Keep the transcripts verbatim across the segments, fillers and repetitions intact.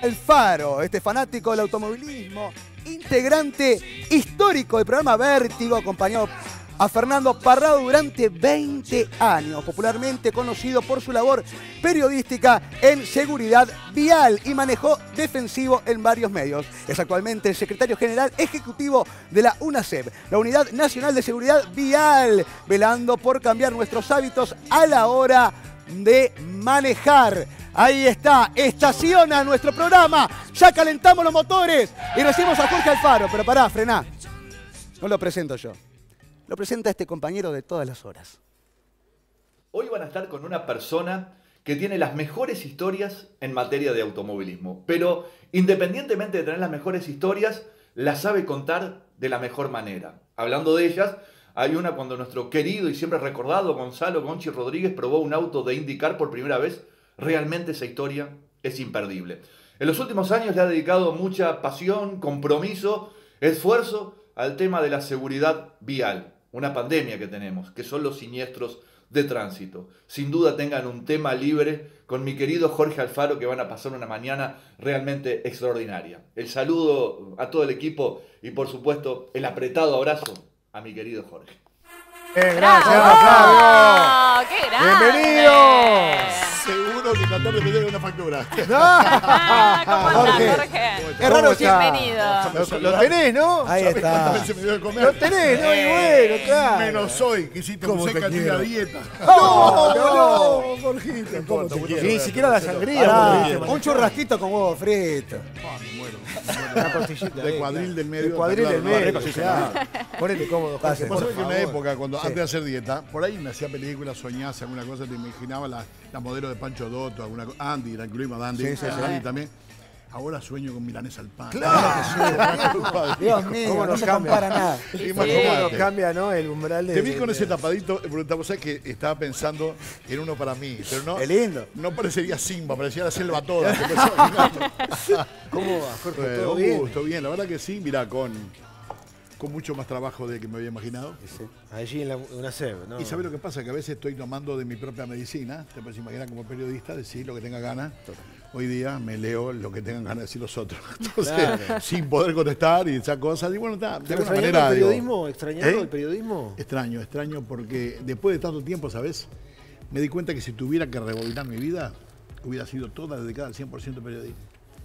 Alfaro, este fanático del automovilismo, integrante histórico del programa Vértigo, acompañado a Fernando Parrado durante veinte años, popularmente conocido por su labor periodística en seguridad vial y manejo defensivo en varios medios. Es actualmente el secretario general ejecutivo de la UNASEV, la Unidad Nacional de Seguridad Vial, velando por cambiar nuestros hábitos a la hora de manejar. Ahí está, estaciona nuestro programa, ya calentamos los motores y recibimos a Jorge Alfaro, pero pará, frená, no lo presento yo. Lo presenta este compañero de todas las horas. Hoy van a estar con una persona que tiene las mejores historias en materia de automovilismo. Pero independientemente de tener las mejores historias, las sabe contar de la mejor manera. Hablando de ellas, hay una cuando nuestro querido y siempre recordado Gonzalo Gonchi Rodríguez probó un auto de IndyCar por primera vez. Realmente esa historia es imperdible. En los últimos años le ha dedicado mucha pasión, compromiso, esfuerzo al tema de la seguridad vial. Una pandemia que tenemos, que son los siniestros de tránsito. Sin duda tengan un tema libre con mi querido Jorge Alfaro, que van a pasar una mañana realmente extraordinaria. El saludo a todo el equipo y por supuesto el apretado abrazo a mi querido Jorge. Eh, gracias, Fabio. ¡Qué grande! ¡Bienvenido! Seguro que tratar de pedir una factura. Ah, ¿cómo andás, Jorge. Jorge? Es raro, Bienvenido. Lo, lo tenés, ¿no? Ahí ¿Sabes está. cuántas veces me dio de comer? Lo tenés, ¿no? Y bueno, claro. Menos hoy, que hiciste un ¿Cómo te seca quiero? la dieta. No, no, no, Jorgito. ¿Cómo te mucho quiero? gracias, Ni siquiera la Marcelo. sangría. Pará, pudiste un manejar. churrasquito con huevo frito. Ah, me muero. Una costillita. De eh, cuadril claro. del medio. De cuadril está del claro, medio, no, rico, sí, claro. Ponete cómodo, Jorge, Pase. Vos por sabés que en una favor. época, cuando Sí. antes de hacer dieta, por ahí me hacía películas, soñás alguna cosa, te imaginaba la, la modelo de Pancho Dotto, alguna cosa. Andy, la incluimos a Andy. Sí, sí, sí. Andy también. Ahora sueño con milanesa al pan. Claro. Dios mío, ¿Cómo no nos se cambia? compara nada. Imagínate. ¿Cómo nos cambia, no? El umbral de... Te vi con de- ese tapadito, vos sabés que estaba pensando en uno para mí, pero no, Qué lindo. no parecería Simba, parecería la selva toda. ¿Cómo va, Jorge? Eh, ¿Todo un bien? gusto, bien, la verdad que sí, mirá, con, con mucho más trabajo de que me había imaginado. Allí en la UNASEV, ¿no? Y sabés lo que pasa, que a veces estoy tomando de mi propia medicina, te puedes imaginar como periodista, decir lo que tenga ganas. Hoy día me leo lo que tengan ganas de decir los otros. Entonces, Claro. sin poder contestar y esas cosas. Y bueno, está, de ¿Pero alguna extrañando manera. el digo, periodismo? ¿Extrañando ¿eh? el periodismo? Extraño, extraño porque después de tanto tiempo, ¿sabes? Me di cuenta que si tuviera que rebobinar mi vida, hubiera sido toda dedicada al cien por ciento al periodismo.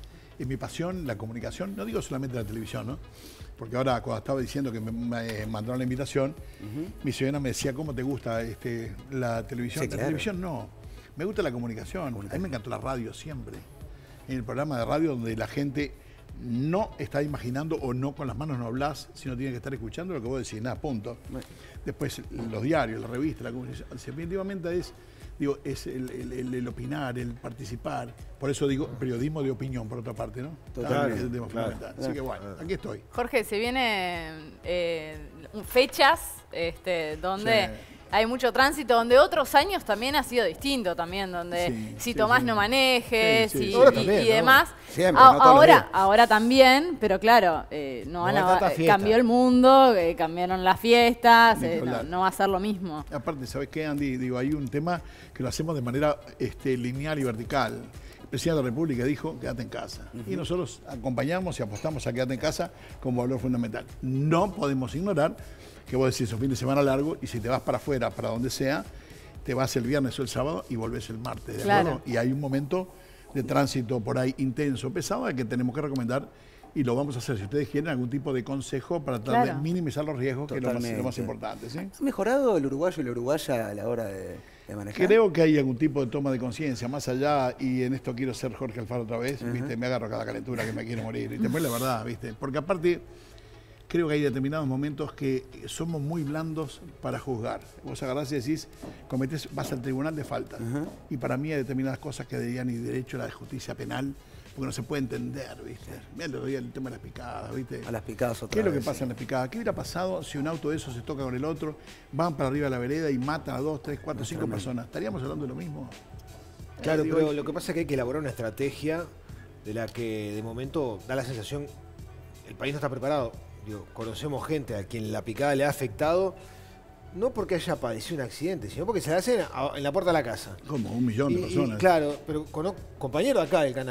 Y mi pasión, la comunicación, no digo solamente la televisión, ¿no? Porque ahora cuando estaba diciendo que me, me mandaron la invitación, mi señora me decía, ¿cómo te gusta este, la televisión? Sí, La claro. televisión no, me gusta la comunicación. A mí me encantó la radio siempre. En el programa de radio donde la gente no está imaginando o no con las manos no hablas, sino tiene que estar escuchando lo que vos decís, nada, punto. Después los diarios, la revista, la comunicación, definitivamente es, digo, es el, el- el- el opinar, el participar. Por eso digo periodismo de opinión, por otra parte, ¿no? Total, Ah, es el tema claro. fundamental. Así que bueno, aquí estoy. Jorge, se vienen eh, fechas este, donde Sí. hay mucho tránsito, donde otros años también ha sido distinto, también, donde Sí, si sí, tomás sí. no manejes Sí, sí, y, sí. Ahora y- también, y ¿no? demás. Siempre, A- no todos los ahora, días. ahora también, pero claro, eh, no van No a, hay tanta eh, fiesta. cambió el mundo, eh, cambiaron las fiestas, Ni eh, no, hablar. no va a ser lo mismo. Aparte, ¿sabes qué, Andy? Digo, hay un tema que lo hacemos de manera este, lineal y vertical. El presidente de la República dijo, quédate en casa. Y nosotros acompañamos y apostamos a quédate en casa como valor fundamental. No podemos ignorar que vos decís un fin de semana largo y si te vas para afuera, para donde sea, te vas el viernes o el sábado y volvés el martes, ¿de Claro. acuerdo? Y hay un momento de tránsito por ahí intenso, pesado, que tenemos que recomendar y lo vamos a hacer. Si ustedes quieren algún tipo de consejo para tratar Claro. de minimizar los riesgos, que es lo más, Totalmente. lo más importante, ¿sí? ¿Ha mejorado el uruguayo y la uruguaya a la hora de, de manejar? Creo que hay algún tipo de toma de conciencia más allá, y en esto quiero ser Jorge Alfaro otra vez, ¿viste? Me agarro cada calentura que me quiero morir, ¿viste? Pues la verdad, ¿viste? Porque aparte, creo que hay determinados momentos que somos muy blandos para juzgar. Vos agarrás y decís, cometés, vas al tribunal de falta. Y para mí hay determinadas cosas que deberían ir derecho a la justicia penal, porque no se puede entender, ¿viste? Mirá el otro día el tema de las picadas, ¿viste? A las picadas otra ¿Qué es lo que vez, pasa sí. en las picadas? ¿Qué hubiera pasado si un auto de esos se toca con el otro, van para arriba de la vereda y matan a dos, tres, cuatro, cinco personas? ¿Estaríamos hablando de lo mismo? Claro, Eh, digo, pero lo que pasa es que hay que elaborar una estrategia de la que de momento da la sensación el país no está preparado. Digo, conocemos gente a quien la picada le ha afectado, no porque haya padecido un accidente, sino porque se la hacen a- en la puerta de la casa. Como un millón de Y- y, personas. claro, pero conozco compañeros acá del canal.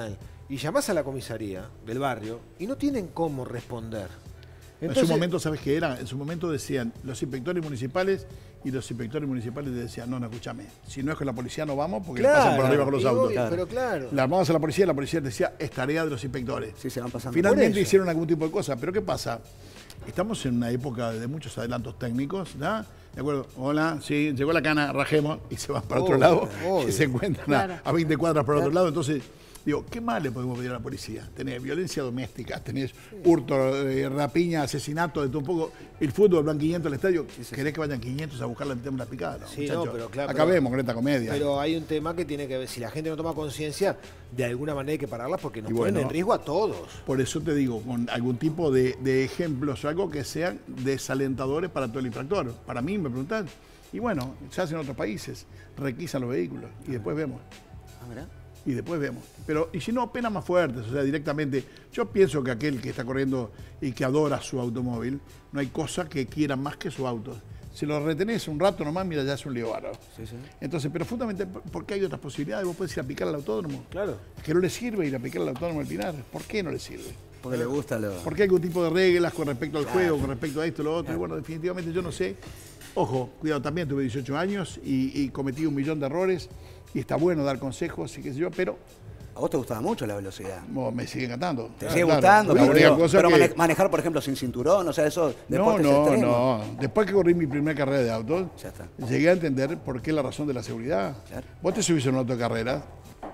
y llamás a la comisaría del barrio y no tienen cómo responder. Entonces, en su momento, ¿sabes qué era? En su momento decían los inspectores municipales y los inspectores municipales decían, no, no, escúchame, si no es con la policía no vamos porque claro, pasan por arriba con los y autos. obvio, pero claro. Le armamos a la policía, la policía decía, es tarea de los inspectores. Sí, se van pasando. Finalmente hicieron algún tipo de cosa, pero ¿qué pasa? Estamos en una época de muchos adelantos técnicos, ¿ya? De acuerdo, hola, sí, llegó la cana, rajemos y se van para oh, otro lado oh, y se encuentran claro. a, a veinte cuadras por claro. otro lado. Entonces, digo, ¿qué más le podemos pedir a la policía? Tenés violencia doméstica, tenés hurto, eh, rapiña, asesinato, de todo un poco. El fútbol, van quinientos al estadio. Sí, sí, ¿Querés sí. que vayan quinientos a buscarla en la picada? No, sí, no, pero claro. Acabemos con esta comedia. Pero hay un tema que tiene que ver, si la gente no toma conciencia, de alguna manera hay que pararla porque nos y ponen bueno, en riesgo a todos. Por eso te digo, con algún tipo de, de ejemplos o algo que sean desalentadores para todo el infractor. Para mí, me preguntás. Y bueno, se hace en otros países, requisan los vehículos y después vemos. Ah, ¿verdad? Y después vemos. Pero, y si no, penas más fuertes, o sea, directamente. Yo pienso que aquel que está corriendo y que adora su automóvil, no hay cosa que quiera más que su auto. Si lo retenés un rato nomás, mira, ya es un lío bárbaro. Sí, sí. Entonces, pero fundamentalmente, ¿por qué hay otras posibilidades? Vos podés ir a picar al autódromo. Claro. Es que no le sirve ir a picar al autódromo del Pinar. ¿Por qué no le sirve? Porque le gusta lo... Porque hay algún tipo de reglas con respecto al claro. juego, con respecto a esto, lo otro. Claro. Y bueno, definitivamente yo no sé. Ojo, cuidado, también tuve dieciocho años y, y cometí un millón de errores. Y está bueno dar consejos y qué sé yo, pero... ¿A vos te gustaba mucho la velocidad? Oh, me sigue encantando. ¿Te sigue claro, gustando? La pero cosa pero que... manejar, por ejemplo, sin cinturón, o sea, eso... No, no, extremos. no. Después que corrí mi primera carrera de autos, ya está. Llegué a entender por qué la razón de la seguridad. Claro. Vos te subís en un auto de carrera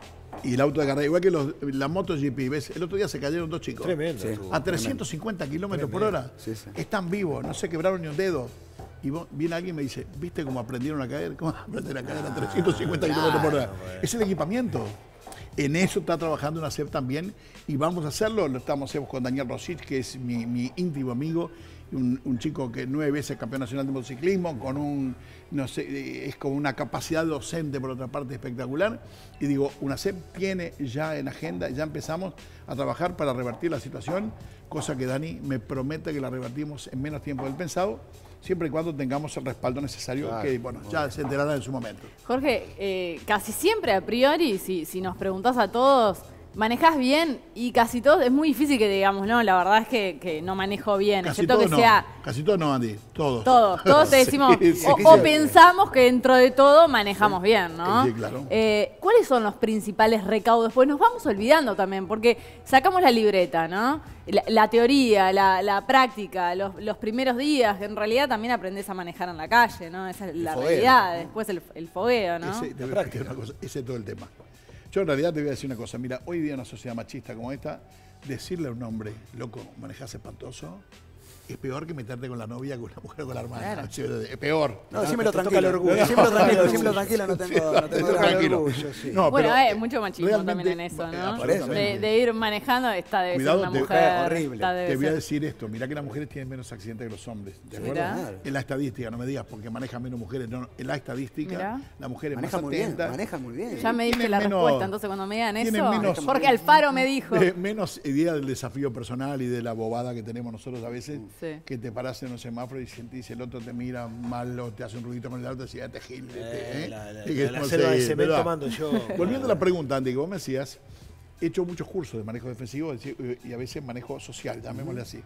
y el auto de carrera, igual que los, la MotoGP, ¿ves? El otro día se cayeron dos chicos. Tremendo. Sí. A trescientos cincuenta kilómetros por hora. Sí, sí. Están vivos, no se quebraron ni un dedo. Y vos, viene alguien y me dice, ¿viste cómo aprendieron a caer? ¿Cómo aprendieron a caer a trescientos cincuenta kilómetros por hora? Bueno. Es el equipamiento. En eso está trabajando una C E P también y vamos a hacerlo. Lo estamos haciendo con Daniel Rosich, que es mi, mi íntimo amigo, un, un chico que nueve veces campeón nacional de motociclismo, con un, no sé, es con una capacidad docente por otra parte espectacular. Y digo, una C E P tiene ya en agenda, ya empezamos a trabajar para revertir la situación, cosa que Dani me promete que la revertimos en menos tiempo del pensado, siempre y cuando tengamos el respaldo necesario, claro, que bueno, ya se enterará en su momento. Jorge, eh, casi siempre a priori, si, si nos preguntás a todos, manejás bien y casi todos, es muy difícil que digamos, no, la verdad es que, que no manejo bien, casi excepto que no, sea... Casi todos no, Andy, todos. Todos, todos te decimos, sí, sí, o, sí, o pensamos que dentro de todo manejamos sí. bien, ¿no? Sí, claro. Eh, ¿Cuáles son los principales recaudos? Pues nos vamos olvidando también, porque sacamos la libreta, ¿no? La, la teoría, la, la práctica, los, los primeros días, que en realidad también aprendés a manejar en la calle, ¿no? Esa es la fogueo, realidad, ¿no? Después el, el fogueo, ¿no? Ese, de práctica, una cosa, ese es todo el tema. Yo en realidad te voy a decir una cosa, mira, hoy día en una sociedad machista como esta, decirle a un hombre, loco, manejás espantoso, es peor que meterte con la novia, con la mujer o con la hermana. Claro. Es peor. No, decímelo tranquilo. Decímelo tranquilo, decímelo tranquilo, no tengo, no tengo tranquilo. orgullo, sí. No, bueno, hay eh, mucho machismo también en eso, ¿no? Eso. De, de ir manejando, esta debe Cuidado, ser una te, mujer horrible. Debe te voy ser. a decir esto, mirá que las mujeres tienen menos accidentes que los hombres, ¿de acuerdo? Mirá. En la estadística, no me digas porque manejan menos mujeres, no, en la estadística, mirá. la mujer es maneja más muy atenta. Bien, maneja muy bien. Ya me diste la menos, respuesta, entonces cuando me digan eso, menos, Jorge Alfaro me dijo. De, menos idea del desafío personal y de la bobada que tenemos nosotros a veces, sí. que te parás en un semáforo y sentís el otro te mira mal o te hace un ruidito con el auto y decís, te gil, eh, ¿eh? La, la, y que la no selva sé, de cemento ¿verdad? mando yo. Volviendo a la pregunta, Andy, que vos me decías, he hecho muchos cursos de manejo defensivo y a veces manejo social, llamémosle así.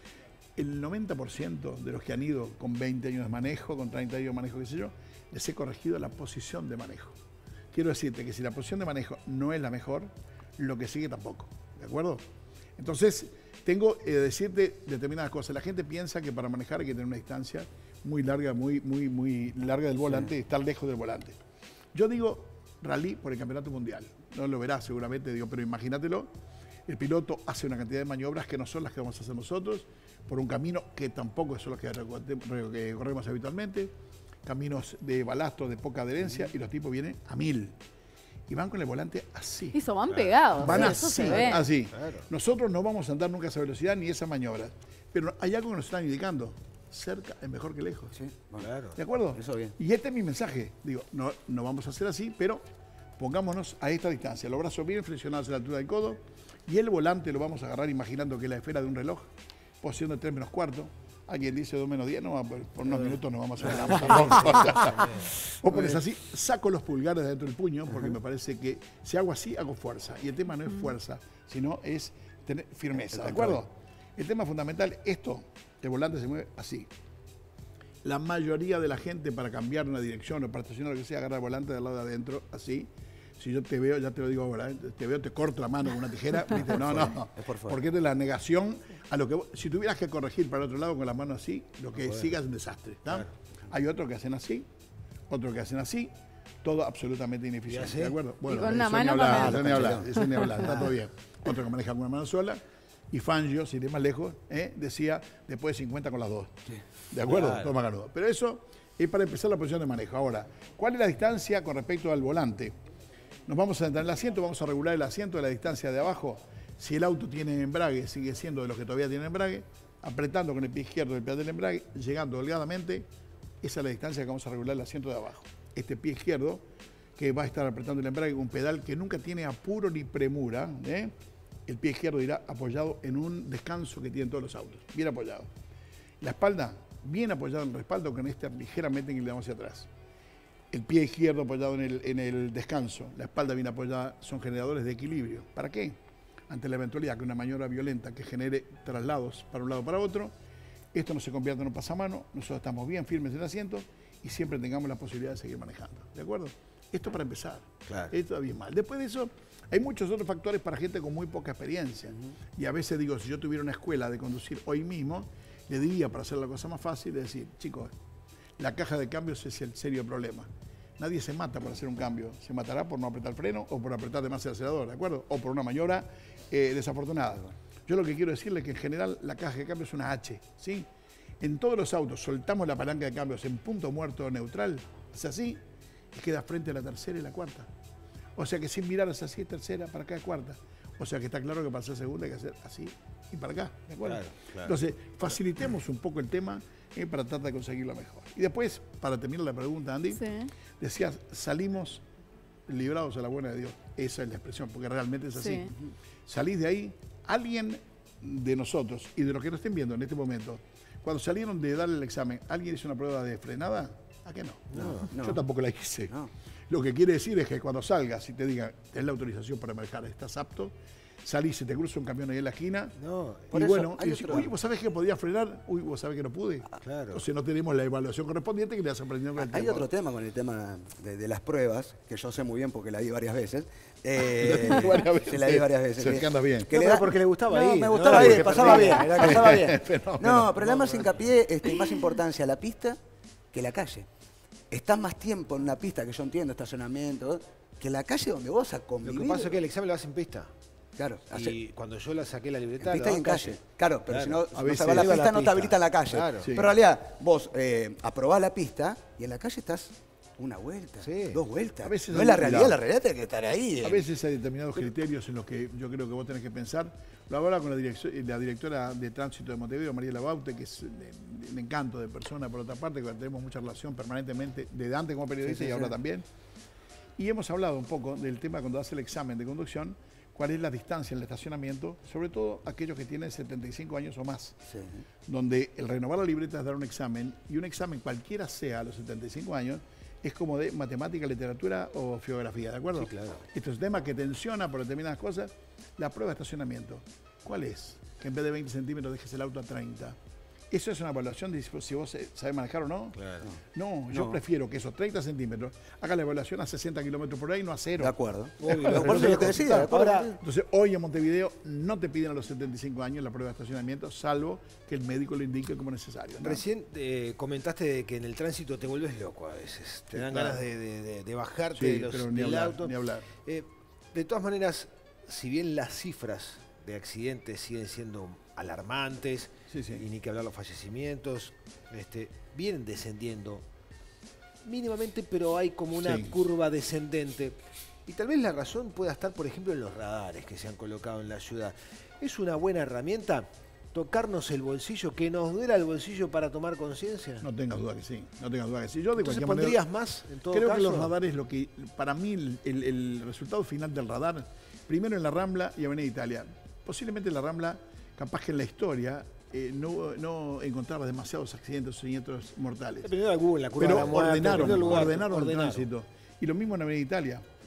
El noventa por ciento de los que han ido con veinte años de manejo, con treinta años de manejo, qué sé yo, les he corregido la posición de manejo. Quiero decirte que si la posición de manejo no es la mejor, lo que sigue tampoco, ¿de acuerdo? Entonces, tengo que eh, decirte determinadas cosas. La gente piensa que para manejar hay que tener una distancia muy larga, muy, muy, muy larga del volante, sí. estar lejos del volante. Yo digo rally por el campeonato mundial. No lo verás seguramente, digo, pero imagínatelo. El piloto hace una cantidad de maniobras que no son las que vamos a hacer nosotros, por un camino que tampoco son los que, que corremos habitualmente, caminos de balasto, de poca adherencia, y los tipos vienen a mil. Y van con el volante así. Eso, van pegados. Van sí, así, eso se ve. así. Claro. Nosotros no vamos a andar nunca a esa velocidad ni esas maniobras. Pero hay algo que nos están indicando. Cerca es mejor que lejos. Sí, bueno, claro. ¿De acuerdo? Eso bien. Y este es mi mensaje. Digo, no, no vamos a hacer así, pero pongámonos a esta distancia. Los brazos bien flexionados a la altura del codo. Y el volante lo vamos a agarrar imaginando que es la esfera de un reloj. Posición de tres menos cuarto. Alguien dice dos menos diez, no, por unos minutos no vamos a hacer nada. Vos pones así, saco los pulgares de dentro del puño, porque me parece que si hago así, hago fuerza. Y el tema no es fuerza, sino es tener firmeza, El ¿de acuerdo? El tema fundamental, esto, el volante se mueve así. La mayoría de la gente para cambiar una dirección o para estacionar lo que sea, agarra el volante del lado de adentro, así. Si yo te veo, ya te lo digo ahora, ¿eh? Te veo, te corto la mano con una tijera, ¿viste? No, no, Es por fuera. porque es de la negación a lo que vos, si tuvieras que corregir para el otro lado con la mano así, lo que No puede. siga es un desastre, ¿está? Claro. Hay otros que hacen así, otros que hacen así, todo absolutamente ineficiente, así? ¿de acuerdo? con una eso ni mano hablar, para- eso ni hablar, eso ni hablar, está todo bien. Otro que maneja con una mano sola, y Fangio, sin ir más lejos, ¿eh? decía después de cincuenta con las dos. ¿De acuerdo? Claro. Toma ganudo. Pero eso es para empezar la posición de manejo. Ahora, ¿cuál es la distancia con respecto al volante? Nos vamos a sentar en el asiento, vamos a regular el asiento de la distancia de abajo. Si el auto tiene embrague, sigue siendo de los que todavía tienen embrague, apretando con el pie izquierdo el pedal del embrague, llegando holgadamente, esa es la distancia que vamos a regular el asiento de abajo. Este pie izquierdo, que va a estar apretando el embrague, un pedal que nunca tiene apuro ni premura, ¿eh? El pie izquierdo irá apoyado en un descanso que tienen todos los autos, bien apoyado. La espalda, bien apoyada en el respaldo, con este ligeramente inclinado hacia atrás. El pie izquierdo apoyado en el, en el descanso, la espalda bien apoyada, son generadores de equilibrio. ¿Para qué? Ante la eventualidad que una maniobra violenta que genere traslados para un lado o para otro, esto no se convierta en un pasamano, nosotros estamos bien firmes en el asiento y siempre tengamos la posibilidad de seguir manejando. ¿De acuerdo? Esto para empezar. Claro. Esto está bien mal. Después de eso, hay muchos otros factores para gente con muy poca experiencia. Y a veces digo, si yo tuviera una escuela de conducir hoy mismo, le diría, para hacer la cosa más fácil, es decir, chicos, la caja de cambios es el serio problema. Nadie se mata por hacer un cambio. Se matará por no apretar el freno o por apretar de más el acelerador, ¿de acuerdo? O por una maniobra eh, desafortunada. Yo lo que quiero decirle es que en general la caja de cambios es una H, ¿sí? En todos los autos soltamos la palanca de cambios en punto muerto o neutral, es así, y queda frente a la tercera y la cuarta. O sea que sin mirar hacia así es tercera, para acá es cuarta. O sea que está claro que para ser segunda hay que hacer así y para acá, ¿de acuerdo? Claro, claro. Entonces, facilitemos un poco el tema eh, para tratar de conseguirlo mejor. Y después, para terminar la pregunta, Andy, Sí. decías, salimos librados a la buena de Dios. Esa es la expresión, porque realmente es así. Sí. Salís de ahí, alguien de nosotros y de los que nos estén viendo en este momento, cuando salieron de darle el examen, ¿alguien hizo una prueba de frenada? ¿A qué no? No, no. Yo tampoco la hice. No. Lo que quiere decir es que cuando salgas y te digan, tenés la autorización para manejar, estás apto, salís y te cruza un camión ahí en la esquina, No, Por y eso, bueno, hay y decís, otro- uy, vos sabés que podía frenar, uy, vos sabés que no pude. claro. Entonces no tenemos la evaluación correspondiente que le has aprendido con el Hay tiempo. otro tema con el tema de, de las pruebas, que yo sé muy bien porque la di varias veces. Eh, Varias veces. Se la di varias veces. Se que- que andas bien. que No, le pero da- porque le gustaba no, ir, me ¿no? gustaba Porque ir, pasaba bien, perdía, era pasaba bien. Fenómeno. No, pero le da más hincapié este, y más importancia a la pista que la calle. Estás más tiempo en una pista, que yo entiendo, estacionamiento, que la calle donde vos a Lo convivir. que pasa es que el examen lo hacen en pista. Claro, hace- Y cuando yo la saqué la en libreta, pista la y en daba calle. Claro, pero Claro. si no, A no veces- sabés la Iba a la pista, no te pista. habilitan la calle. Claro. Sí. Pero en realidad, vos eh, aprobás la pista y en la calle estás una vuelta, Sí. dos vueltas. A veces no hay es la un realidad, cuidado. la realidad tiene que estar ahí. A eh. veces hay determinados criterios en los que yo creo que vos tenés que pensar. Lo hablaba con la, dirección- la directora de tránsito de Montevideo, María Labaute, que es un encanto de persona, por otra parte, que tenemos mucha relación permanentemente, desde antes como periodista Sí, sí, y ahora sí. también. Y hemos hablado un poco del tema cuando hace el examen de conducción, cuál es la distancia en el estacionamiento, sobre todo aquellos que tienen setenta y cinco años o más, Sí. donde el renovar la libreta es dar un examen, y un examen cualquiera sea a los setenta y cinco años, es como de matemática, literatura o geografía, ¿de acuerdo? Sí, claro. Esto es un tema que tensiona por determinadas cosas. La prueba de estacionamiento, ¿cuál es? Que en vez de veinte centímetros dejes el auto a treinta. ¿Eso es una evaluación de si vos eh, sabés manejar o no? Claro. No, yo No. prefiero que esos treinta centímetros haga la evaluación a sesenta kilómetros por hora y no a cero. De acuerdo. Obvio, Pero lo por eso es lo que decía. de acuerdo. Ahora, Entonces, hoy en Montevideo no te piden a los setenta y cinco años la prueba de estacionamiento, salvo que el médico lo indique como necesario, ¿no? Recién eh, comentaste de que en el tránsito te vuelves loco a veces. Te Sí, dan claro. ganas de, de- de- de bajarte Sí, de los, pero ni del hablar, auto. ni hablar. Eh, de todas maneras, si bien las cifras de accidentes siguen siendo alarmantes, Sí, sí. y ni que hablar los fallecimientos, este, vienen descendiendo mínimamente, pero hay como una Sí. curva descendente. Y tal vez la razón pueda estar, por ejemplo, en los radares que se han colocado en la ciudad. ¿Es una buena herramienta tocarnos el bolsillo, que nos duela el bolsillo para tomar conciencia? No tengas duda que sí, no tengas duda que sí. Yo de Entonces, cualquier manera... ¿pondrías más en todo Creo caso? que los radares, lo que para mí el, el- el resultado final del radar, primero en la Rambla y Avenida Italia. Posiblemente en la Rambla, capaz que en la historia eh, no, no encontraba demasiados accidentes o siniestros mortales. Dependiendo de Google, la curva Pero de la muerte, ordenaron, dependiendo del lugar, ordenaron el ordenaron. tránsito. Y lo mismo en Avenida Italia.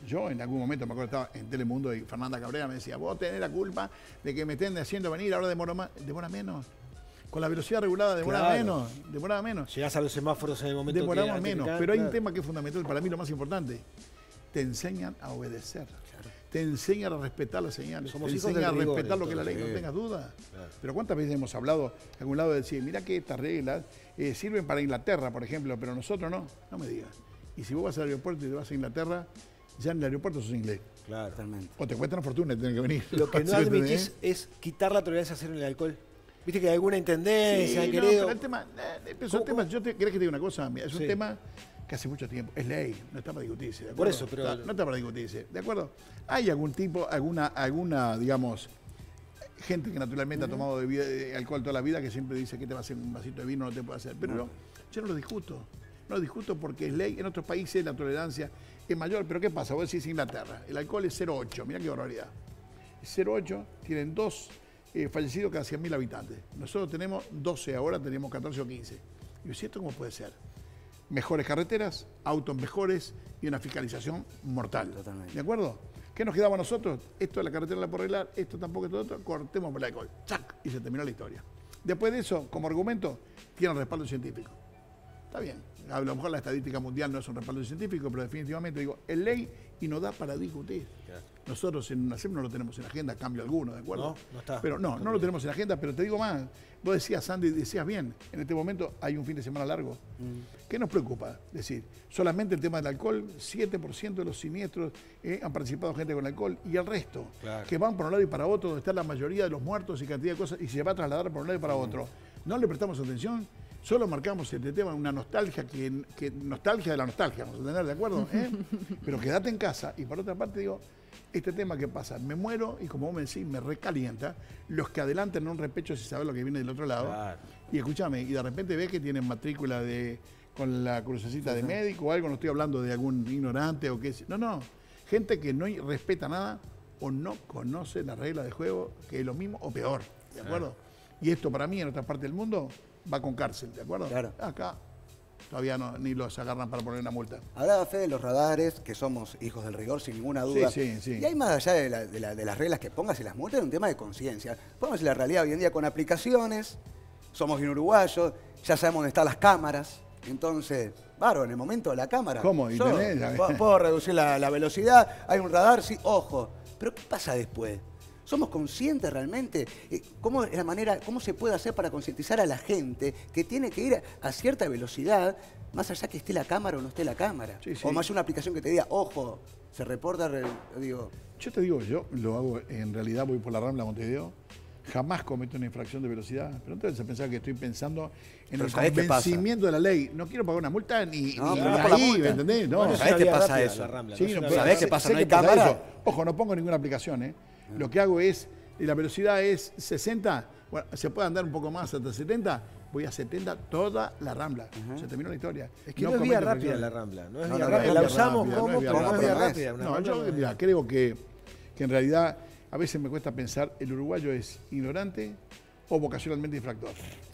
Yo en algún momento me acuerdo estaba en Telemundo y Fernanda Cabrera me decía, vos tenés la culpa de que me estén haciendo venir, ahora demora más, demora menos. Con la velocidad regulada demora Claro. menos, demora menos. Llegás a los semáforos en el momento Demoramos que menos, claro. pero hay un tema que es fundamental, para mí lo más importante. Te enseñan a obedecer. Te enseñan a respetar las señales. Somos te hijos enseñan a del rigor, respetar lo que es la ley, entonces, no sí. tengas duda. Claro. Pero ¿cuántas veces hemos hablado de algún lado de decir, mira que estas reglas eh, sirven para Inglaterra, por ejemplo, pero nosotros no? No me digas. Y si vos vas al aeropuerto y te vas a Inglaterra, ya en el aeropuerto sos inglés. Claro. Totalmente. O te cuesta una fortuna y tenés que venir. Lo que no ¿Sí me entendés? admitís es quitar la tolerancia cero en el alcohol. Viste que hay alguna intendencia, Sí, han no, querido. pero el tema, eh, pero es un ¿Cómo, tema, cómo? yo te, ¿querés que te diga una cosa? Mira, es un Sí. tema que hace mucho tiempo, es ley, no está para discutirse, ¿de Por acuerdo? eso, pero- Está- no está para discutirse, ¿de acuerdo? Hay algún tipo, alguna, alguna, digamos, gente que naturalmente ha tomado de vida- de alcohol toda la vida que siempre dice que te va a hacer un vasito de vino, no te puede hacer, pero no, yo no lo discuto, no lo discuto porque es ley, en otros países la tolerancia es mayor, pero ¿qué pasa? Vos decís Inglaterra, el alcohol es cero coma ocho, mirá qué barbaridad, cero coma ocho, tienen dos eh, fallecidos cada cien mil habitantes. Nosotros tenemos doce ahora, tenemos catorce o quince. Y yo, ¿y esto cómo puede ser? Mejores carreteras, autos mejores y una fiscalización mortal. Totalmente. ¿De acuerdo? ¿Qué nos quedaba a nosotros? Esto de la carretera la puedo arreglar, esto tampoco, esto otro, cortemos por el alcohol. ¡Chac! Y se terminó la historia. Después de eso, como argumento, tienen respaldo científico. Está bien. A lo mejor la estadística mundial no es un respaldo científico, pero definitivamente digo, es ley y no da para discutir. Claro. Nosotros en UNACEP no lo tenemos en agenda, cambio alguno, ¿de acuerdo? No, no está. Pero no, no lo tenemos en agenda, pero te digo más. Vos decías, Sandy, decías bien, en este momento hay un fin de semana largo. ¿Qué nos preocupa? Es decir, solamente el tema del alcohol, siete por ciento de los siniestros eh, han participado gente con alcohol y el resto, Claro. que van por un lado y para otro, donde está la mayoría de los muertos y cantidad de cosas, y se va a trasladar por un lado y para otro. No le prestamos atención. Solo marcamos este tema, una nostalgia, que, que nostalgia de la nostalgia, vamos a tener, ¿de acuerdo? ¿Eh? Pero quédate en casa. Y por otra parte digo, este tema que pasa, me muero y como vos me decís, me recalienta los que adelantan un repecho si sabes lo que viene del otro lado. Claro. Y escúchame, y de repente ves que tienen matrícula de con la crucecita de médico o algo, no estoy hablando de algún ignorante o qué. No, no. Gente que no respeta nada o no conoce la regla de juego, que es lo mismo o peor, ¿de acuerdo? Y esto para mí en otra parte del mundo va con cárcel, ¿de acuerdo? Claro. Acá todavía no, ni los agarran para poner una multa. Hablaba Fede de los radares, que somos hijos del rigor, sin ninguna duda. Sí, sí, sí. Y hay más allá de, la- de la- de las reglas que pongas y las multas, es un tema de conciencia. Póngase la realidad hoy en día con aplicaciones, somos bien uruguayos, ya sabemos dónde están las cámaras. Entonces, bárbaro, en el momento de la cámara. ¿Cómo? ¿Y yo tenés? puedo, puedo reducir la, la velocidad, hay un radar, sí, ojo. Pero ¿qué pasa después? ¿Somos conscientes realmente? Eh, ¿Cómo, es la manera, ¿Cómo se puede hacer para concientizar a la gente que tiene que ir a, a cierta velocidad, más allá que esté la cámara o no esté la cámara? Sí, sí. O más una aplicación que te diga, ojo, se reporta, re- digo, Yo te digo, yo lo hago, en realidad voy por la Rambla Montevideo, jamás cometo una infracción de velocidad, pero entonces se pensar que estoy pensando en Pero el ¿sabés qué pasa? convencimiento de la ley. No quiero pagar una multa ni, No, ni pero no por la ahí, multa. ¿me entendés? No, Bueno, es ¿sabés una qué vía pasa rápida, eso? la Rambla, Sí, no es no, una pero vía ¿sabés sé- qué pasa? sé ¿No hay que pasa cámara? eso. Ojo, no pongo ninguna aplicación, ¿eh? Lo que hago es, y la velocidad es sesenta, bueno, se puede andar un poco más hasta setenta, voy a setenta toda la Rambla. Se terminó la historia. Es que no, es vía cometo rápida infracciones. la Rambla. No es No, vía no, rápida. no La es vía usamos rápida, como, no es vía pero no es vía rápida. rápida. Una No, Rambla yo no- mira, creo que, que en realidad a veces me cuesta pensar, el uruguayo es ignorante o vocacionalmente infractor.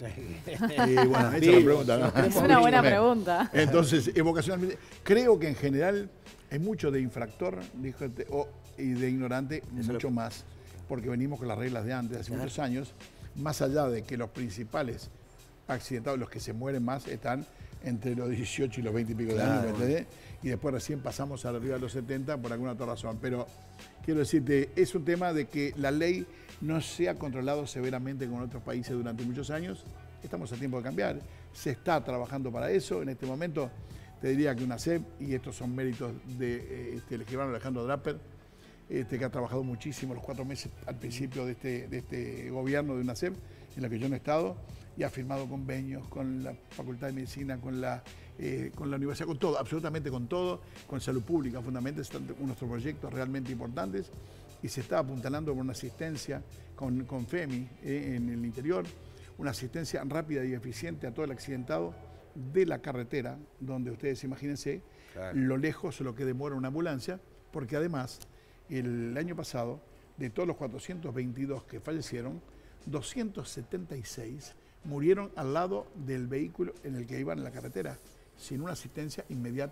Y bueno, esa es la pregunta, ¿no? Es una buena pregunta. Entonces, eh, vocacionalmente, creo que en general hay mucho de infractor dijo este, o, y de ignorante, mucho más, porque venimos con las reglas de antes, hace muchos años, más allá de que los principales accidentados, los que se mueren más, están entre los dieciocho y los veinte y pico de años, ¿me entendés? Y después recién pasamos arriba de los setenta por alguna otra razón. Pero quiero decirte, es un tema de que la ley no se ha controlado severamente como en otros países durante muchos años. Estamos a tiempo de cambiar. Se está trabajando para eso. En este momento te diría que UNACEP, y estos son méritos del de, este, escribano Alejandro Draper, este, que ha trabajado muchísimo los cuatro meses al principio de este, de este gobierno de UNACEP, en la que yo no he estado, y ha firmado convenios con la Facultad de Medicina, con la, eh, con la universidad, con todo, absolutamente con todo, con salud pública, fundamentalmente, están nuestros proyectos realmente importantes, y se está apuntalando por una asistencia con, con FEMI eh, en el interior, una asistencia rápida y eficiente a todo el accidentado de la carretera, donde ustedes imagínense Claro. lo lejos o lo que demora una ambulancia, porque además el año pasado, de todos los cuatrocientos veintidós que fallecieron, doscientos setenta y seis murieron al lado del vehículo en el que iban en la carretera, sin una asistencia inmediata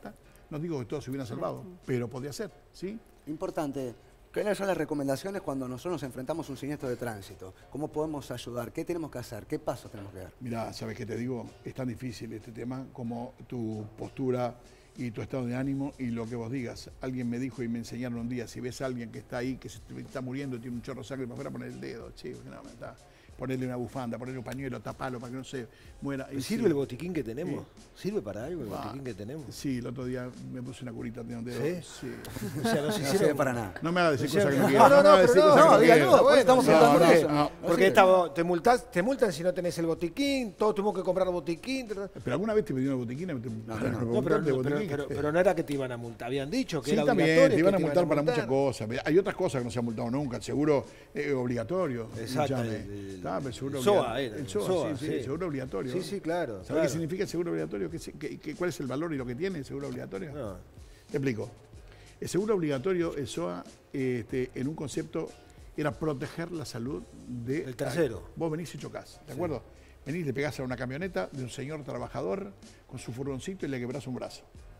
No digo que todos se hubieran salvado, pero podía ser, ¿sí? Importante. ¿Cuáles son las recomendaciones cuando nosotros nos enfrentamos a un siniestro de tránsito? ¿Cómo podemos ayudar? ¿Qué tenemos que hacer? ¿Qué pasos tenemos que dar? Mirá, ¿sabes qué te digo? Es tan difícil este tema como tu postura y tu estado de ánimo y lo que vos digas. Alguien me dijo y me enseñaron un día, si ves a alguien que está ahí, que se está muriendo, tiene un chorro de sangre para afuera, poner el dedo, chico, que no, está. Ponerle una bufanda, ponerle un pañuelo, tapalo para que no se muera. Y ¿Sirve sí. el botiquín que tenemos? Sí. ¿Sirve para algo el Ah, botiquín que tenemos? Sí, el otro día me puse una curita de un dedo. ¿Sí? Sí. O sea, no se No hicieron sirve para nada. No me hagas decir O sea, cosas que no no, quiero. no, no, me hagas pero decir no, cosas que no, no dígalo, quiero. después estamos No, preguntando no, eso. no. Porque Sí. esta- te, multas, te multan si no tenés el botiquín, todos tuvimos que comprar el botiquín. Pero alguna vez te pidieron botiquín. Te, no, no. No, pero, preguntaste pero- botiquín. pero- pero no era que te iban a multar, habían dicho que Sí, era también, obligatorio. te iban a que multar para multar. muchas cosas. Hay otras cosas que no se han multado nunca. El seguro eh, obligatorio. Exacto, escuchame. el- el- Está, pero el seguro el SOA obligatorio. era, El el SOA, SOA, sí, sí, sí. el seguro obligatorio. Sí, sí, claro. ¿Sabes claro. qué significa el seguro obligatorio? ¿Qué, qué- qué- ¿Cuál es el valor y lo que tiene el seguro obligatorio? No. Te explico. El seguro obligatorio, el SOA, este, en un concepto, era proteger la salud de... El tercero. Vos venís y chocás, ¿de acuerdo? Venís, le pegás a una camioneta de un señor trabajador con su furgoncito y le quebrás un brazo.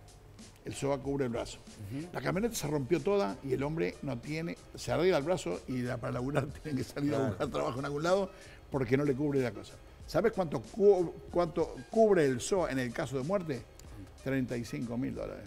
El SOA cubre el brazo. La camioneta se rompió toda y el hombre no tiene, se arregla el brazo y la- para laburar tiene que salir a Claro. buscar trabajo en algún lado porque no le cubre la cosa. ¿Sabes cuánto, cu- cuánto cubre el SOA en el caso de muerte? treinta y cinco mil dólares.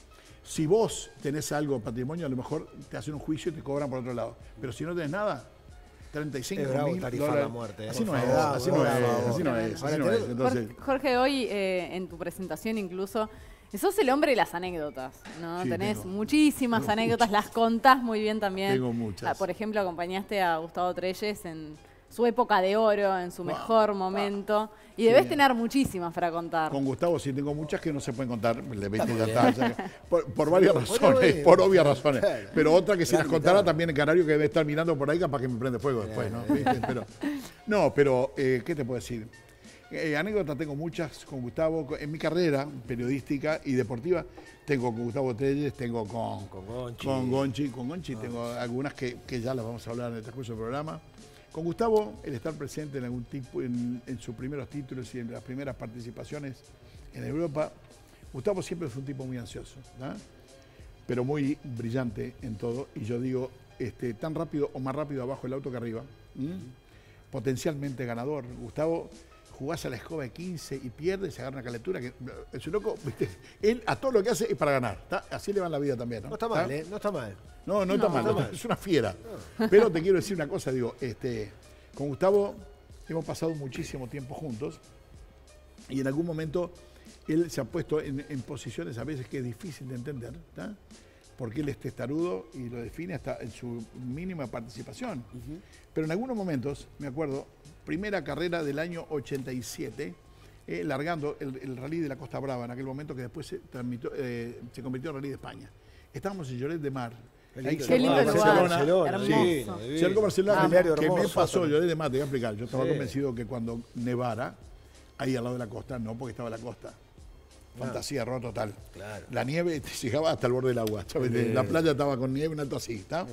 Si vos tenés algo de patrimonio, a lo mejor te hacen un juicio y te cobran por otro lado. Pero si no tenés nada, treinta y cinco Es bravo mil tarifar dólares. la muerte, ¿eh? Así no Por es, favor, así no bravo, es, así no bravo. es, así Para no tener- es. Entonces, Jorge, Jorge, hoy eh, en tu presentación incluso, sos el hombre de las anécdotas, ¿no? Sí, Tenés tengo. muchísimas Tengo anécdotas, las contás muy bien también. Tengo muchas. Ah, por ejemplo, acompañaste a Gustavo Trelles en su época de oro, en su Wow, mejor wow. momento. Y Sí. debes tener muchísimas para contar. con Gustavo sí tengo muchas que no se pueden contar, le viste, ya está, ya- por, por varias Bueno, razones, bueno. por obvias razones. Claro. Pero otra que si Gran las contara invitado. también en Canario que debe estar mirando por ahí capaz que me prende fuego después, ¿no? ¿Viste? Pero, no, pero eh, ¿qué te puedo decir? Eh, anécdotas tengo muchas con Gustavo. En mi carrera periodística y deportiva tengo con Gustavo Trelles, tengo con, Con Gonchi. con Gonchi, con Gonchi tengo algunas que, que ya las vamos a hablar en el transcurso del programa. Con Gustavo, el estar presente en algún tipo, en, en sus primeros títulos y en las primeras participaciones en Europa, Gustavo siempre fue un tipo muy ansioso, ¿no? Pero muy brillante en todo. Y yo digo, este, tan rápido o más rápido abajo el auto que arriba. ¿m? Potencialmente ganador. Gustavo, jugás a la escoba de quince y pierde y se agarra una calentura. Que, es un loco, ¿viste? Él a todo lo que hace es para ganar. ¿tá? Así le va en la vida también. No, No está mal, ¿eh? No está mal. no, no está No, mal, no no, está mal. es una fiera. Pero te quiero decir una cosa, digo, este, con Gustavo hemos pasado muchísimo tiempo juntos y en algún momento él se ha puesto en, en posiciones a veces que es difícil de entender, ¿tá? Porque él es testarudo y lo define hasta en su mínima participación. Pero en algunos momentos, me acuerdo, primera carrera del año ochenta y siete, eh, largando el, el rally de la Costa Brava, en aquel momento que después se, transmitió, eh, se convirtió en rally de España. Estábamos en Lloret de Mar. Qué ahí lindo Qué lindo cerca de lugar, Barcelona. hermoso. Sí, divino. cerca de Barcelona, Ah, que, Diario que me hermoso pasó también. Lloret de Mar, te voy a explicar. Yo estaba Sí. convencido que cuando nevara, ahí al lado de la costa, no, porque estaba la costa. Fantasía error total. Claro. La nieve te llegaba hasta el borde del agua. ¿sabes? Bien. La playa estaba con nieve, un alto así. ¿está?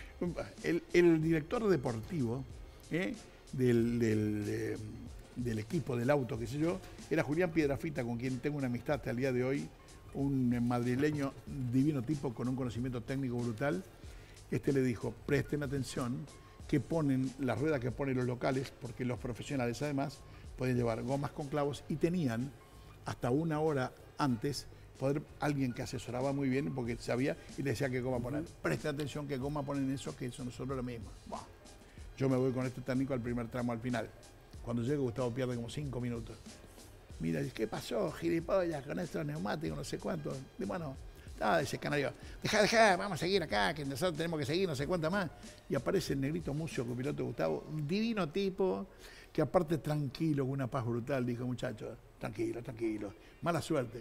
El, el director deportivo ¿eh? del, del, eh, del equipo, del auto, qué sé yo, era Julián Piedrafita, con quien tengo una amistad hasta el día de hoy, un madrileño divino tipo con un conocimiento técnico brutal. Este le dijo, presten atención, que ponen las ruedas que ponen los locales, porque los profesionales además pueden llevar gomas con clavos y tenían hasta una hora antes poder alguien que asesoraba muy bien porque sabía y le decía qué goma poner. Presten atención qué goma ponen eso, que eso no es solo lo mismo. Buah. Yo me voy con este técnico al primer tramo al final. Cuando llego Gustavo pierde como cinco minutos. Mira, ¿qué pasó, gilipollas, con estos neumáticos, no sé cuánto? Y bueno, nada, dice Canario, dejá, dejá, vamos a seguir acá, que nosotros tenemos que seguir, no sé cuánto más. Y aparece el negrito Mucio, copiloto de Gustavo, un divino tipo, que aparte tranquilo, con una paz brutal, dijo, muchachos, tranquilo, tranquilo, mala suerte.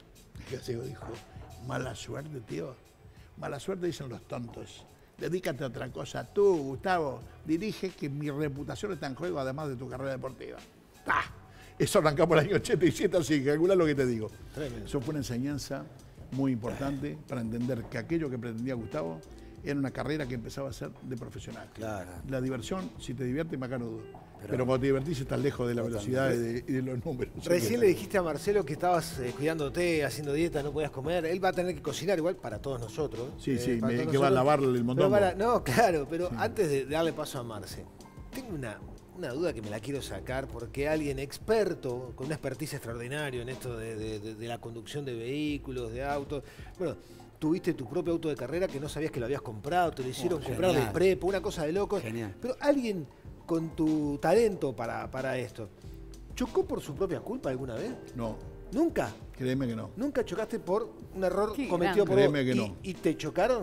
Y así dijo, mala suerte, tío. Mala suerte dicen los tontos. Dedícate a otra cosa. Tú, Gustavo, dirige que mi reputación está en juego, además de tu carrera deportiva. ¡Ah! Eso arrancamos el año ochenta y siete, así que calcula lo que te digo. Tremendo. Eso fue una enseñanza muy importante para entender que aquello que pretendía Gustavo era una carrera que empezaba a ser de profesional. Claro. La diversión, si te diviertes, macanudo. Pero, Pero- Pero cuando te divertís estás lejos de la velocidad y de, y de los números. Recién le dijiste a Marcelo que estabas eh, cuidándote, haciendo dieta, no podías comer. Él va a tener que cocinar igual para todos nosotros. Sí, eh, sí, para me- todos que va a nosotros. lavarle el mondongo. Pero para- no, claro, pero antes de darle paso a Marce, tengo una, una duda que me la quiero sacar porque alguien experto, con una expertise extraordinaria en esto de, de- de- de la conducción de vehículos, de autos, bueno, tuviste tu propio auto de carrera que no sabías que lo habías comprado, te lo hicieron Oh, comprar de genial. prepo, una cosa de locos. Genial. Pero alguien con tu talento para, para esto, ¿chocó por su propia culpa alguna vez? No, ¿Nunca? créeme que no. ¿Nunca chocaste por un error Qué cometido por grande. vos? Créeme que ¿Y, no. ¿Y te chocaron?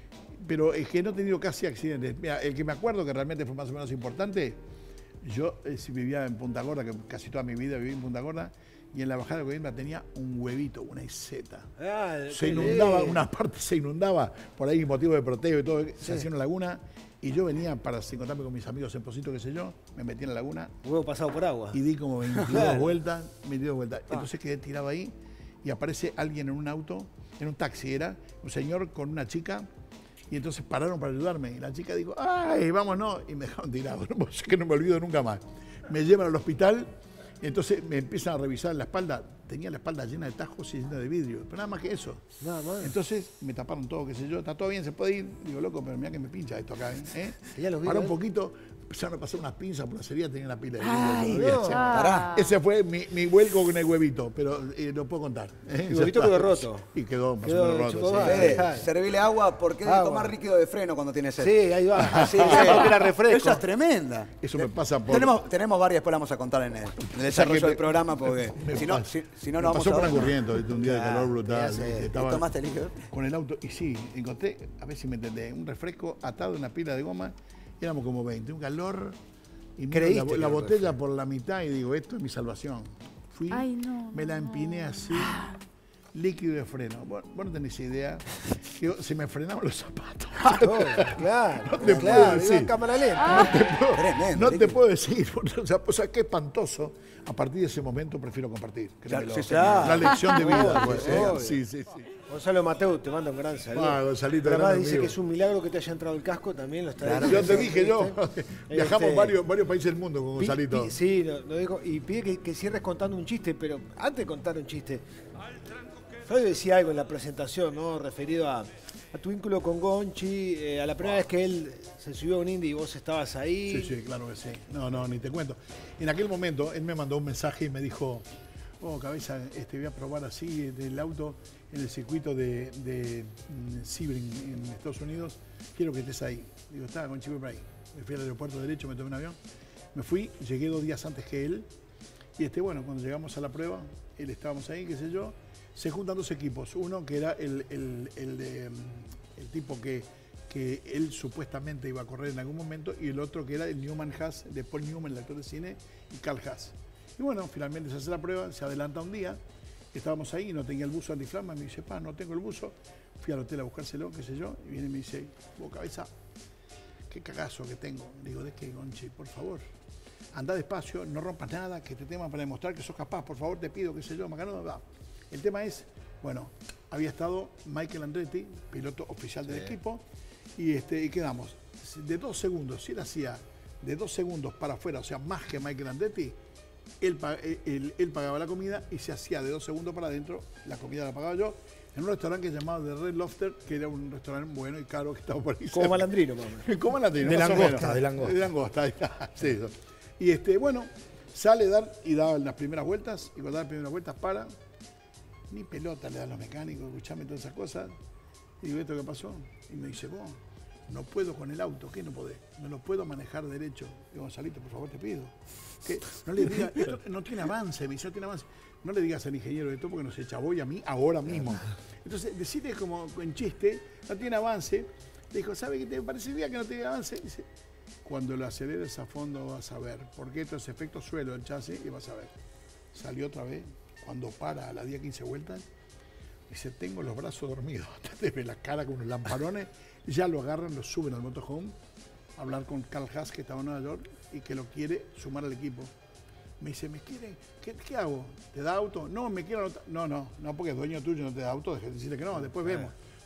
Pero es que no he tenido casi accidentes. Mira, el que me acuerdo que realmente fue más o menos importante, yo eh, si vivía en Punta Gorda, que casi toda mi vida viví en Punta Gorda, y en la bajada de Coimbra tenía un huevito, una iseta. Ah, Se qué inundaba, lindo. una parte se inundaba, por ahí motivo de proteo y todo, se hacía una laguna, y yo venía para encontrarme con mis amigos en Posito, qué sé yo, me metí en la laguna Huevo pasado por agua. y di como veintidós Claro. vueltas, veintidós vueltas. Entonces quedé tirado ahí y aparece alguien en un auto, en un taxi era, un señor con una chica, y entonces pararon para ayudarme. Y la chica dijo, ¡ay, vámonos! Y me dejaron tirado. No sé que no me olvido nunca más. Me llevan al hospital, y entonces me empiezan a revisar la espalda. Tenía la espalda llena de tajos y llena de vidrio, pero nada más que eso. Nada más. Entonces me taparon todo, qué sé yo, está todo bien, se puede ir. Digo, loco, pero mira que me pincha esto acá, ¿eh? Que ya los vi, Paró ¿eh? un poquito, empezaron a pasar unas pinzas por la cerilla, tenía una pila de Ay, vidrio todavía, no. sí. Pará. Ese fue mi, mi vuelco con el huevito, pero eh, lo puedo contar. ¿eh? El Ya huevito está. quedó roto. Y quedó más Quedó o menos roto. chupado. sí. Ah, Fede, dejá. servile agua porque debe Agua. tomar líquido de freno cuando tiene sed. Sí, ahí va. Así Porque era refresco. Esa es tremenda. Eso me pasa por... Tenemos, tenemos varias, después las vamos a contar en el, en el desarrollo me- del programa porque me si no, pasa. si, si no, Me no vamos pasó a por ver. Angurriento, ¿viste? Un día de Claro, calor brutal. ya sé. ¿viste? ¿Y Estaba tomaste líquido? con el auto, y sí, encontré, a ver si me entendés, un refresco atado a una pila de goma, éramos como veinte, un calor, y miro Creíste la, que la era un botella refresco. por la mitad y digo, esto es mi salvación. Fui, Ay, no, me la no, empiné así, líquido de freno. Vos, vos no tenés idea, que se me frenaban los zapatos. Todo, claro. No te puedo claro, decir. iba en cámara lenta. Tremendo. No te líquido. puedo decir, o sea, o sea, qué espantoso. A partir de ese momento prefiero compartir. créemelo. sí, sí. La lección de vida, Obvio, pues. ¿eh? obvio. Sí, sí, sí. Gonzalo Mateu te manda un gran saludo. Ah, Gonzalito, Pero además gran dice amigo. que es un milagro que te haya entrado el casco, también lo está Claro. diciendo. Yo te dije yo, viajamos Este, varios, varios países del mundo con Pi- Gonzalito. pi- sí, lo, lo dijo. Y pide que, que cierres contando un chiste, pero antes de contar un chiste, Fabio decía algo en la presentación, ¿no? Referido a, a tu vínculo con Gonchi, eh, a la primera vez que él se subió a un indie y vos estabas ahí. Sí, sí, claro que sí. No, no, ni te cuento. En aquel momento él me mandó un mensaje y me dijo, oh, cabeza, este, voy a probar así del auto en el circuito de, de mm, Sebring en Estados Unidos. Quiero que estés ahí. Digo, está, con Chivo por ahí. Me fui al aeropuerto derecho, me tomé un avión. Me fui, llegué dos días antes que él. Y este, bueno, cuando llegamos a la prueba, él estábamos ahí, qué sé yo. Se juntan dos equipos. Uno que era el, el, el, de, mm, el tipo que, que él supuestamente iba a correr en algún momento, y el otro que era el Newman Haas, de Paul Newman, el actor de cine, y Carl Haas. Y bueno, finalmente se hace la prueba, se adelanta un día, estábamos ahí, no tenía el buzo antiflama, me dice, pa, no tengo el buzo. Fui al hotel a buscárselo, qué sé yo, y viene y me dice, vos cabeza, qué cagazo que tengo. Le digo, ¿de qué, Gonchi? Por favor, anda despacio, no rompas nada, que este tema para demostrar que sos capaz, por favor, te pido, qué sé yo, Macano, va. El tema es, bueno, había estado Michael Andretti, piloto oficial del equipo, y, este, y quedamos de dos segundos, si él hacía de dos segundos para afuera, o sea, más que Michael Andretti, él, pa- él- él pagaba la comida, y se hacía de dos segundos para adentro, la comida la pagaba yo, en un restaurante llamado The Red Lobster, que era un restaurante bueno y caro que estaba por ahí. Como malandrino, más o menos. ¿Cómo la tiene? De Más o langosta, menos. de langosta. De langosta, ahí está. Sí, eso. Y este, bueno, sale a dar y da las primeras vueltas, y cuando da las primeras vueltas para, ni pelota le dan los mecánicos, escuchame todas esas cosas. Y digo, ¿esto qué pasó? Y me dice, vos, no puedo con el auto, ¿qué no podés? No lo puedo manejar derecho. Digo, Gonzalito, por favor, te pido. Que no le diga, esto no tiene avance, me dice, no tiene avance. No le digas al ingeniero esto porque nos echa voy a mí ahora mismo. Entonces, decirle como en chiste, no tiene avance. Le dijo, ¿sabe qué te parece bien que no tiene avance? Dice, cuando lo aceleres a fondo vas a ver, porque esto es efecto suelo del chasis y vas a ver. Salió otra vez, cuando para a las diez, quince vueltas, dice, tengo los brazos dormidos, te ve la cara con unos lamparones, ya lo agarran, lo suben al motorhome, a hablar con Carl Haas, que estaba en Nueva York, y que lo quiere sumar al equipo. Me dice, ¿me quiere? ¿Qué, qué hago? ¿Te da auto? No, me quiero anotar. No, no, no, porque es dueño tuyo, no te da auto, deja de decirle que no, después vemos.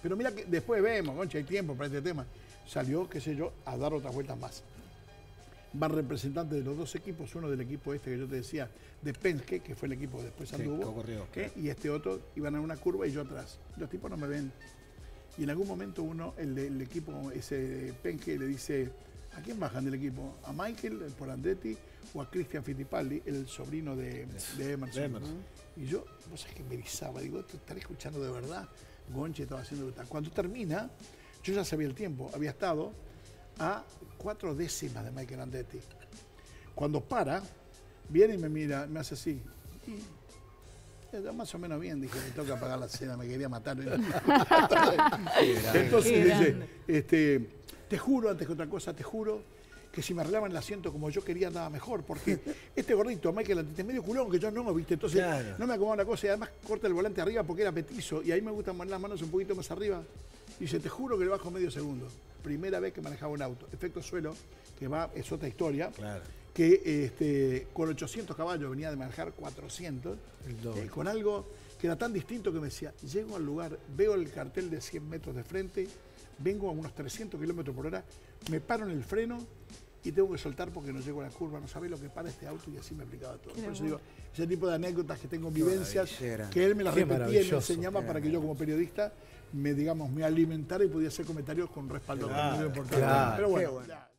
Pero mira que después vemos, concha, hay tiempo para este tema. Salió, qué sé yo, a dar otras vueltas más. Van representantes de los dos equipos, uno del equipo este que yo te decía, de Penske, que fue el equipo que después Sí, anduvo, que ocurrió, ¿eh? claro. Y este otro iban a una curva y yo atrás. Los tipos no me ven. Y en algún momento uno, el, de- el equipo, ese Penske, le dice, ¿a quién bajan del equipo? ¿A Michael, el Polandetti, o a Cristian Fittipaldi, el sobrino de, de Emerson? De Emerson. Y yo, vos sabés que me erizaba, digo, ¿esto estaré escuchando de verdad? Gonche estaba haciendo... Cuando termina, yo ya sabía el tiempo, había estado a cuatro décimas de Michael Andretti. Cuando para, viene y me mira, me hace así. Y, eh, más o menos bien, dije, me toca pagar la cena, me quería matar. Entonces Qué dice, grande. este, te juro, antes que otra cosa, te juro que si me arreglaban el asiento como yo quería andaba mejor, porque este gordito, Michael Andretti, es medio culón que yo no, ¿viste? Entonces Claro. no me acomodaba la cosa y además corta el volante arriba porque era petizo y ahí me gustan poner las manos un poquito más arriba. Y dice, te juro que le bajo medio segundo. Primera vez que manejaba un auto. Efecto suelo, que va, es otra historia. Claro. Que este, con ochocientos caballos venía de manejar cuatrocientos, El doble. eh, con algo que era tan distinto que me decía, llego al lugar, veo el cartel de cien metros de frente, vengo a unos trescientos kilómetros por hora, me paro en el freno y tengo que soltar porque no llego a la curva, no sabés lo que para este auto y así me aplicaba todo. Por eso digo, ese tipo de anécdotas que tengo, vivencias, maravilla, que él me las qué repetía y me maravilloso. enseñaba para que yo como periodista me, digamos, me alimentara y podía hacer comentarios con respaldo. Claro, muy importante. claro. Pero bueno, Qué bueno. ya.